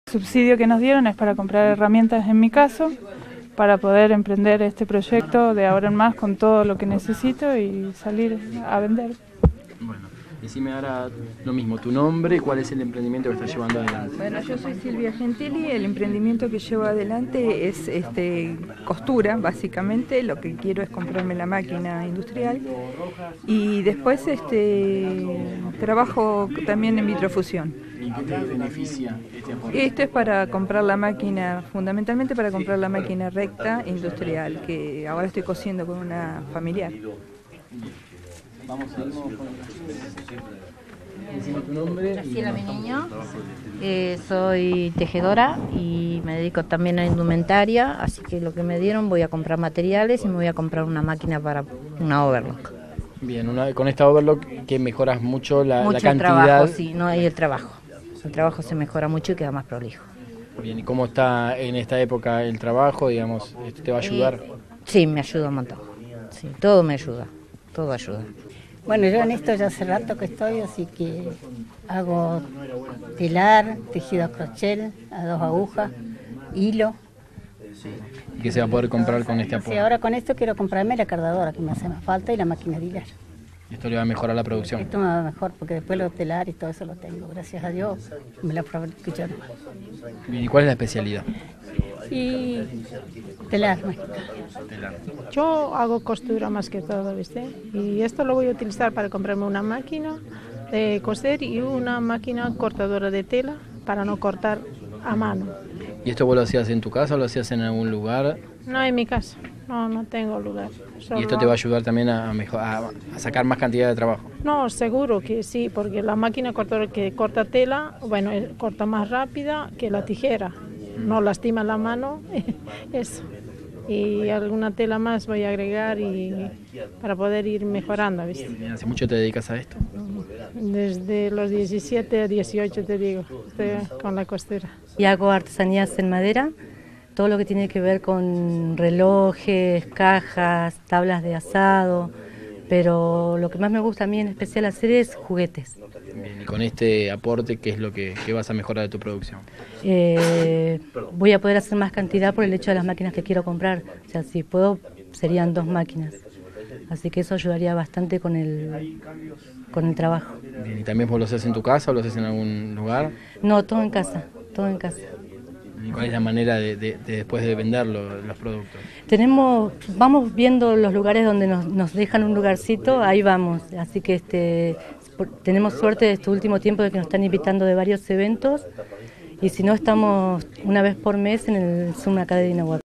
El subsidio que nos dieron es para comprar herramientas en mi caso, para poder emprender este proyecto de ahora en más con todo lo que necesito y salir a vender. Bueno, decime ahora lo mismo, tu nombre y cuál es el emprendimiento que estás llevando adelante. Bueno, yo soy Silvia Gentili, el emprendimiento que llevo adelante es costura, básicamente. Lo que quiero es comprarme la máquina industrial y después trabajo también en vitrofusión. ¿Y qué te beneficia este aporte? Esto es para comprar la máquina, fundamentalmente para comprar la máquina recta industrial, que ahora estoy cosiendo con una familiar. Vamos a ir con... Decime tu nombre. Graciela, mi niño. Soy tejedora y me dedico también a indumentaria, así que lo que me dieron voy a comprar materiales y me voy a comprar una máquina para una overlock. Bien, con esta overlock que mejoras mucho la cantidad. El trabajo, sí, no hay el trabajo. El trabajo se mejora mucho y queda más prolijo. Bien, ¿y cómo está en esta época el trabajo? Digamos, ¿esto te va a ayudar? Sí, me ayuda un montón. Sí, todo me ayuda, todo ayuda. Bueno, yo en esto ya hace rato que estoy, así que hago telar, tejido a crochet, a 2 agujas, hilo. ¿Y qué se va a poder comprar con este aporte? Sí, ahora con esto quiero comprarme la cardadora que me hace más falta y la máquina de hilar. Esto le va a mejorar la producción. Esto me va mejor porque después lo telar y todo eso lo tengo, gracias a Dios, me la fabrico yo nomás. Bien, ¿y cuál es la especialidad? Y telar más que todo. Telar. Yo hago costura más que todo, ¿viste? Y esto lo voy a utilizar para comprarme una máquina de coser y una máquina cortadora de tela para no cortar a mano. ¿Y esto vos lo hacías en tu casa o lo hacías en algún lugar? No en mi casa, no tengo lugar. ¿Y esto te va a ayudar también a sacar más cantidad de trabajo? No, seguro que sí, porque la máquina cortadora que corta tela, bueno, corta más rápida que la tijera. No lastima la mano, eso. Y alguna tela más voy a agregar para poder ir mejorando, ¿viste? ¿Hace mucho te dedicas a esto? Desde los 17 a 18 te digo, estoy con la costura. Y hago artesanías en madera, todo lo que tiene que ver con relojes, cajas, tablas de asado, pero lo que más me gusta a mí en especial hacer es juguetes. Bien, y con este aporte, ¿qué es lo que vas a mejorar de tu producción? Voy a poder hacer más cantidad por el hecho de las máquinas que quiero comprar. O sea, si puedo, serían 2 máquinas. Así que eso ayudaría bastante con el trabajo. Bien, ¿y también vos lo haces en tu casa o lo haces en algún lugar? No, todo en casa, todo en casa. ¿Y cuál es la manera de después de vender los productos? Vamos viendo los lugares donde nos dejan un lugarcito, ahí vamos. Así que tenemos suerte este último tiempo de que nos están invitando de varios eventos y si no estamos una vez por mes en el Zoom Academy Web.